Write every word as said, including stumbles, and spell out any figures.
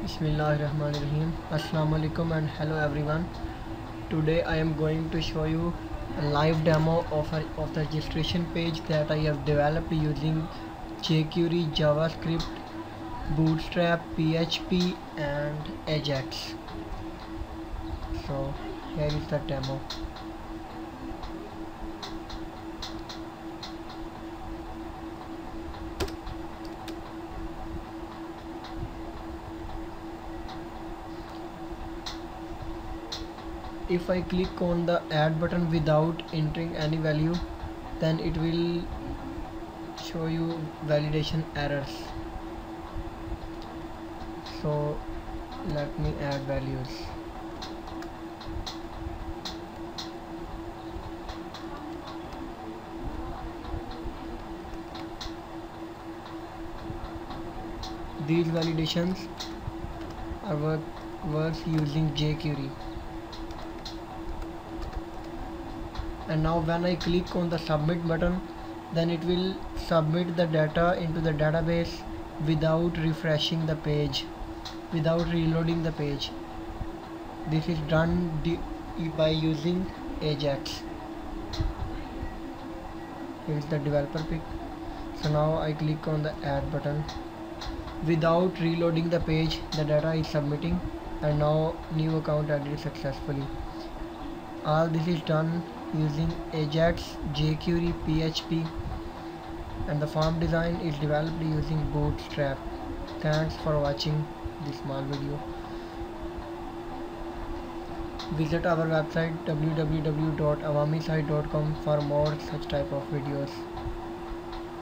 Bismillahirrahmanirrahim. Assalamu alaikum and hello everyone. Today I am going to show you a live demo of, a, of the registration page that I have developed using Jquery, JavaScript, Bootstrap, P H P and Ajax. So here is the demo. If I click on the add button without entering any value, then it will show you validation errors. So let me add values. These validations are work works using Jquery. And now when I click on the submit button, then it will submit the data into the database without refreshing the page, without reloading the page. This is done by using Ajax. Here is the developer pic. So now I click on the add button. Without reloading the page, the data is submitting, and now new account added successfully. All this is done using Ajax, Jquery, P H P, and the form design is developed using Bootstrap. Thanks for watching this small video. Visit our website w w w dot awamisite dot com for more such type of videos.